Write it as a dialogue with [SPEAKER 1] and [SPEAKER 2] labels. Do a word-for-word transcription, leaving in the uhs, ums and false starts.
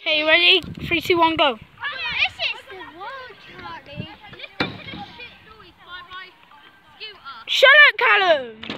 [SPEAKER 1] Okay, you ready? Three, two, one, go.
[SPEAKER 2] This is the world, Charlie.
[SPEAKER 1] Shut up, Callum!